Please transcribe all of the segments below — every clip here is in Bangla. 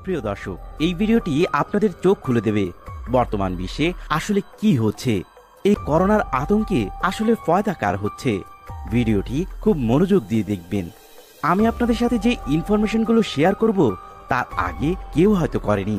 প্রিয় দর্শক, এই ভিডিওটি আপনাদের চোখ খুলে দেবে বর্তমান বিশ্বে আসলে কি হচ্ছে, এই করোনার আতঙ্কে আসলে ফয়দা কার হচ্ছে। ভিডিওটি খুব মনোযোগ দিয়ে দেখবেন। আমি আপনাদের সাথে যে ইনফরমেশনগুলো শেয়ার করব তার আগে কেউ হয়তো করেনি।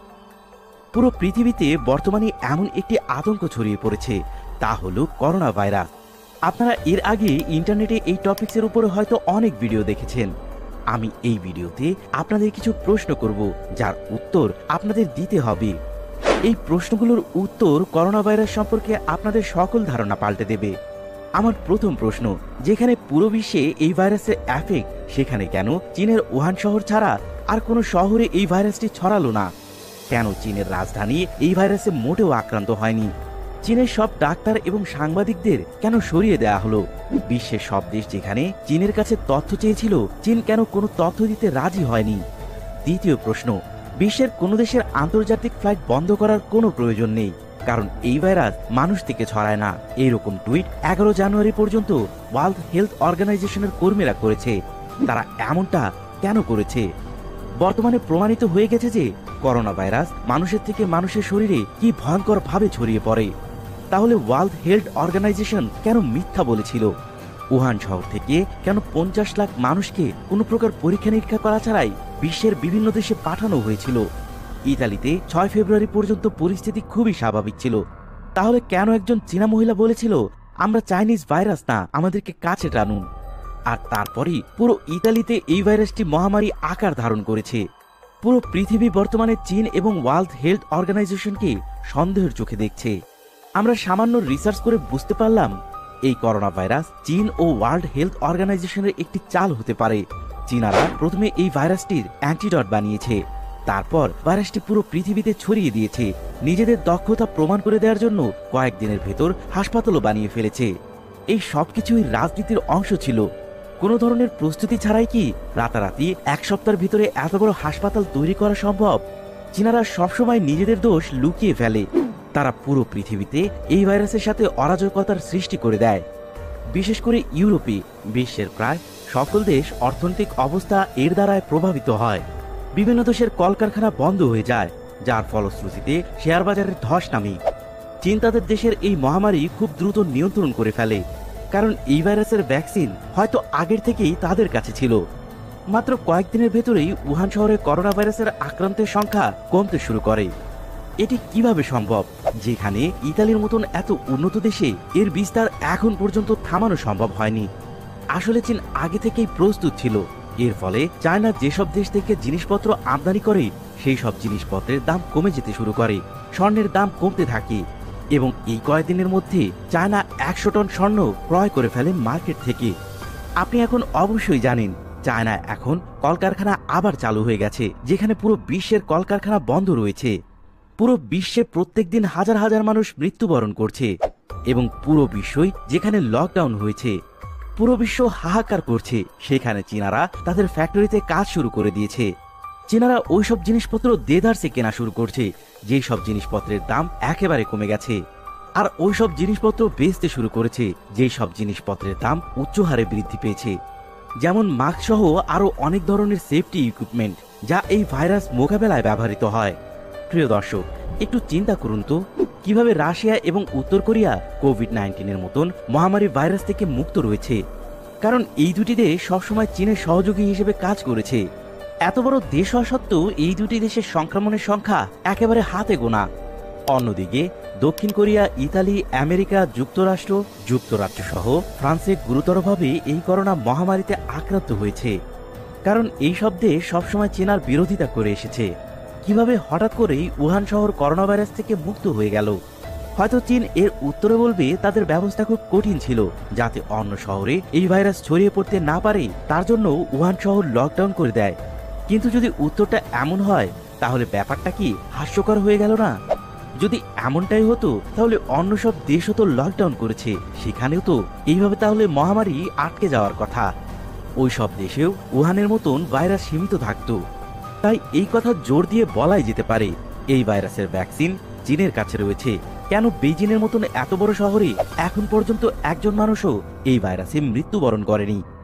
পুরো পৃথিবীতে বর্তমানে এমন একটি আতঙ্ক ছড়িয়ে পড়েছে, তা হলো করোনা ভাইরাস। আপনারা এর আগে ইন্টারনেটে এই টপিকসের উপরে হয়তো অনেক ভিডিও দেখেছেন। আমি এই ভিডিওতে আপনাদের কিছু প্রশ্ন করব, যার উত্তর আপনাদের দিতে হবে। এই প্রশ্নগুলোর উত্তর করোনা ভাইরাস সম্পর্কে আপনাদের সকল ধারণা পাল্টে দেবে। আমার প্রথম প্রশ্ন, যেখানে পুরো বিশ্বে এই ভাইরাসের এফেক্ট, সেখানে কেন চীনের উহান শহর ছাড়া আর কোনো শহরে এই ভাইরাসটি ছড়ালো না? কেন চীনের রাজধানী এই ভাইরাসে মোটেও আক্রান্ত হয়নি? চীনের সব ডাক্তার এবং সাংবাদিকদের কেন সরিয়ে দেওয়া হলো? বিশ্বের সব দেশ যেখানে চীনের কাছে তথ্য চেয়েছিল, চীন কেন কোনো তথ্য দিতে রাজি হয়নি? দ্বিতীয় প্রশ্ন, বিশ্বের কোনো দেশের আন্তর্জাতিক ফ্লাইট বন্ধ করার কোনো প্রয়োজন নেই, কারণ এই ভাইরাস মানুষ থেকে ছড়ায় না। এইরকম টুইট 11 জানুয়ারি পর্যন্ত ওয়ার্ল্ড হেলথ অর্গানাইজেশনের কর্মীরা করেছে। তারা এমনটা কেন করেছে? বর্তমানে প্রমাণিত হয়ে গেছে যে করোনা ভাইরাস মানুষের থেকে মানুষের শরীরে কি ভয়ঙ্কর ভাবে ছড়িয়ে পড়ে। তাহলে ওয়ার্ল্ড হেলথ অর্গানাইজেশন কেন মিথ্যা বলেছিল? উহান শহর থেকে কেন 50 লাখ মানুষকে কোনো প্রকার পরীক্ষা নিরীক্ষা করা ছাড়াই বিশ্বের বিভিন্ন দেশে পাঠানো হয়েছিল? ইতালিতে 6 ফেব্রুয়ারি পর্যন্ত পরিস্থিতি খুবই স্বাভাবিক ছিল। তাহলে কেন একজন চীনা মহিলা বলেছিল, আমরা চাইনিজ ভাইরাস না, আমাদেরকে কাছে টানুন? আর তারপরই পুরো ইতালিতে এই ভাইরাসটি মহামারী আকার ধারণ করেছে। পুরো পৃথিবী বর্তমানে চীন এবং ওয়ার্ল্ড হেলথ অর্গানাইজেশনকে সন্দেহের চোখে দেখছে। আমরা সামান্য রিসার্চ করে বুঝতে পারলাম এই করোনা ভাইরাস চীন ও ওয়ার্ল্ড হেলথ অর্গানাইজেশনের একটি চাল হতে পারে। চীনারা প্রথমে এই ভাইরাসটির অ্যান্টিডট বানিয়েছে, তারপর ভাইরাসটি পুরো পৃথিবীতে ছড়িয়ে দিয়েছে। নিজেদের দক্ষতা প্রমাণ করে দেওয়ার জন্য কয়েকদিনের ভেতর হাসপাতালও বানিয়ে ফেলেছে। এই সবকিছুই রাজনীতির অংশ ছিল। কোনো ধরনের প্রস্তুতি ছাড়াই কি রাতারাতি এক সপ্তাহের ভিতরে এত বড় হাসপাতাল তৈরি করা সম্ভব? চীনারা সবসময় নিজেদের দোষ লুকিয়ে ফেলে। তারা পুরো পৃথিবীতে এই ভাইরাসের সাথে অরাজকতার সৃষ্টি করে দেয়। বিশেষ করে ইউরোপে বিশ্বের প্রায় সকল দেশ অর্থনৈতিক অবস্থা এর দ্বারায় প্রভাবিত হয়। বিভিন্ন দেশের কলকারখানা বন্ধ হয়ে যায়, যার ফলশ্রুতিতে শেয়ার বাজারের ধস নামে। চীন তাদের দেশের এই মহামারী খুব দ্রুত নিয়ন্ত্রণ করে ফেলে, কারণ এই ভাইরাসের ভ্যাকসিন হয়তো আগের থেকেই তাদের কাছে ছিল। মাত্র কয়েকদিনের ভেতরেই উহান শহরে করোনা ভাইরাসের আক্রান্তের সংখ্যা কমতে শুরু করে। এটি কিভাবে সম্ভব, যেখানে ইতালির মতন এত উন্নত দেশে এর বিস্তার এখন পর্যন্ত থামানো সম্ভব হয়নি? আসলে চীন আগে থেকেই প্রস্তুত ছিল। এর ফলে চায়না যেসব দেশ থেকে জিনিসপত্র আমদানি করে, সেই সব জিনিসপত্রের দাম কমে যেতে শুরু করে, স্বর্ণের দাম কমতে থাকে এবং এই কয়েকদিনের মধ্যে চায়না 100 টন স্বর্ণ ক্রয় করে ফেলে মার্কেট থেকে। আপনি এখন অবশ্যই জানেন চায়না এখন কলকারখানা আবার চালু হয়ে গেছে, যেখানে পুরো বিশ্বের কলকারখানা বন্ধ রয়েছে। পুরো বিশ্বে প্রত্যেক দিন হাজার হাজার মানুষ মৃত্যুবরণ করছে এবং পুরো বিশ্বই যেখানে লকডাউন হয়েছে, পুরো বিশ্ব হাহাকার করছে, সেখানে চীনারা তাদের ফ্যাক্টরিতে কাজ শুরু করে দিয়েছে। চীনারা ওইসব জিনিসপত্র দেদারসে কেনা শুরু করছে, যেই সব জিনিসপত্রের দাম একেবারে কমে গেছে। আর ওইসব জিনিসপত্র বেচতে শুরু করেছে, যেই সব জিনিসপত্রের দাম উচ্চ হারে বৃদ্ধি পেয়েছে, যেমন মাস্ক সহ আরো অনেক ধরনের সেফটি ইকুইপমেন্ট, যা এই ভাইরাস মোকাবেলায় ব্যবহৃত হয়। প্রিয় দর্শক, একটু চিন্তা করুন তো, কিভাবে রাশিয়া এবং উত্তর কোরিয়া কোভিড-19 মতন মহামারী ভাইরাস থেকে মুক্ত রয়েছে, কারণ এই দুটি দেশ সবসময় চীনের সহযোগী হিসেবে কাজ করেছে। এত বড় দেশ হওয়া সত্ত্বেও এই দুটি দেশের সংক্রমণের সংখ্যা একেবারে হাতে গোনা। অন্যদিকে দক্ষিণ কোরিয়া, ইতালি, আমেরিকা যুক্তরাষ্ট্র সহ ফ্রান্সে গুরুতরভাবে এই করোনা মহামারীতে আক্রান্ত হয়েছে, কারণ এই সব দেশ সবসময় চীনার বিরোধিতা করে এসেছে। কিভাবে হঠাৎ করেই উহান শহর করোনা ভাইরাস থেকে মুক্ত হয়ে গেল? হয়তো চীন এর উত্তরে বলবে তাদের ব্যবস্থা খুব কঠিন ছিল, যাতে অন্য শহরে এই ভাইরাস ছড়িয়ে পড়তে না পারে, তার জন্য উহান শহর লকডাউন করে দেয়। কিন্তু যদি উত্তরটা এমন হয়, তাহলে ব্যাপারটা কি হাস্যকর হয়ে গেল না? যদি এমনটাই হতো, তাহলে অন্য সব দেশও তো লকডাউন করেছে, সেখানেও তো এইভাবে তাহলে মহামারী আটকে যাওয়ার কথা। ওই সব দেশেও উহানের মতন ভাইরাস সীমিত থাকতো। তাই এই কথা জোর দিয়ে বলাই যেতে পারে, এই ভাইরাসের ভ্যাকসিন চীনের কাছে রয়েছে। কেন বেইজিংয়ের মতন এত বড় শহরে এখন পর্যন্ত একজন মানুষও এই ভাইরাসে মৃত্যুবরণ করেনি?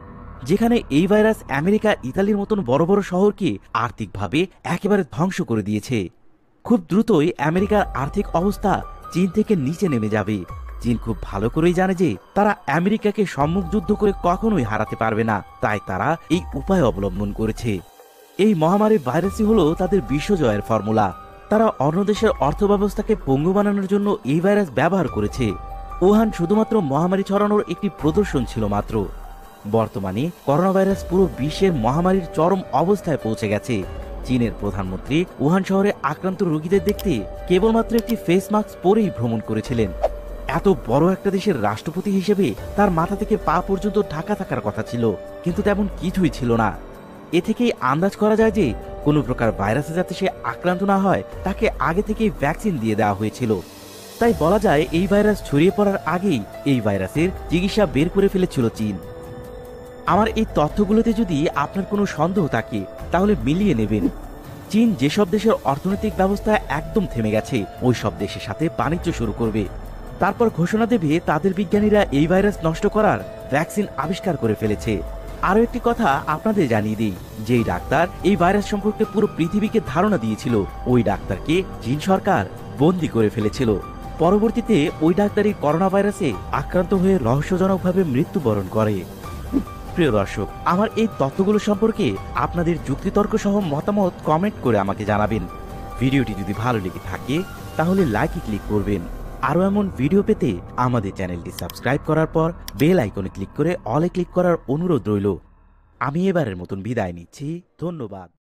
যেখানে এই ভাইরাস আমেরিকা, ইতালির মতন বড় বড় শহরকে আর্থিকভাবে একেবারে ধ্বংস করে দিয়েছে। খুব দ্রুতই আমেরিকার আর্থিক অবস্থা চীন থেকে নিচে নেমে যাবে। চীন খুব ভালো করেই জানে যে তারা আমেরিকাকে সম্মুখ যুদ্ধ করে কখনোই হারাতে পারবে না, তাই তারা এই উপায় অবলম্বন করেছে। এই মহামারী ভাইরাসই হলো তাদের বিশ্বজয়ের ফর্মুলা। তারা অন্য দেশের অর্থব্যবস্থাকে পঙ্গু বানানোর জন্য এই ভাইরাস ব্যবহার করেছে। উহান শুধুমাত্র মহামারী ছড়ানোর একটি প্রদর্শন ছিল মাত্র। বর্তমানে করোনা ভাইরাস পুরো বিশ্বের মহামারীর চরম অবস্থায় পৌঁছে গেছে। চীনের প্রধানমন্ত্রী উহান শহরে আক্রান্ত রোগীদের দেখতে কেবলমাত্র একটি ফেস মাস্ক পরেই ভ্রমণ করেছিলেন। এত বড় একটা দেশের রাষ্ট্রপতি হিসেবে তার মাথা থেকে পা পর্যন্ত ঢাকা থাকার কথা ছিল, কিন্তু তেমন কিছুই ছিল না। এ থেকেই আন্দাজ করা যায় যে কোনো প্রকার ভাইরাসে যাতে সে আক্রান্ত না হয় তাকে আগে থেকেই ভ্যাকসিন দিয়ে দেওয়া হয়েছিল। তাই বলা যায় এই ভাইরাস ছড়িয়ে পড়ার আগেই এই ভাইরাসের চিকিৎসা বের করে ফেলেছিল চীন। আমার এই তথ্যগুলোতে যদি আপনার কোনো সন্দেহ থাকে তাহলে মিলিয়ে নেবেন। চীন যেসব দেশের অর্থনৈতিক ব্যবস্থা একদম থেমে গেছে ওই সব দেশের সাথে বাণিজ্য শুরু করবে। তারপর ঘোষণা দেবে তাদের বিজ্ঞানীরা এই ভাইরাস নষ্ট করার ভ্যাকসিন আবিষ্কার করে ফেলেছে। আরও একটি কথা আপনাদের জানিয়ে দিই, যেই ডাক্তার এই ভাইরাস সম্পর্কে পুরো পৃথিবীকে ধারণা দিয়েছিল ওই ডাক্তারকে চীন সরকার বন্দী করে ফেলেছিল। পরবর্তীতে ওই ডাক্তারই করোনা ভাইরাসে আক্রান্ত হয়ে রহস্যজনকভাবে মৃত্যুবরণ করে। প্রিয় দর্শক, আমার এই তথ্যগুলো সম্পর্কে আপনাদের যুক্তিতর্ক সহ মতামত কমেন্ট করে আমাকে জানাবেন। ভিডিওটি যদি ভালো লেগে থাকে তাহলে লাইকে ক্লিক করবেন। আরও এমন ভিডিও পেতে আমাদের চ্যানেলটি সাবস্ক্রাইব করার পর বেল আইকনে ক্লিক করে অলে ক্লিক করার অনুরোধ রইল। আমি এবারের মতন বিদায় নিচ্ছি। ধন্যবাদ।